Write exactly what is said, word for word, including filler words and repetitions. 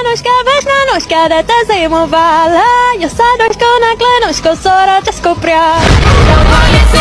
Januška, Vašnanuška, da te zajemovala. Jo sadoško na klenuško, sora česko prá.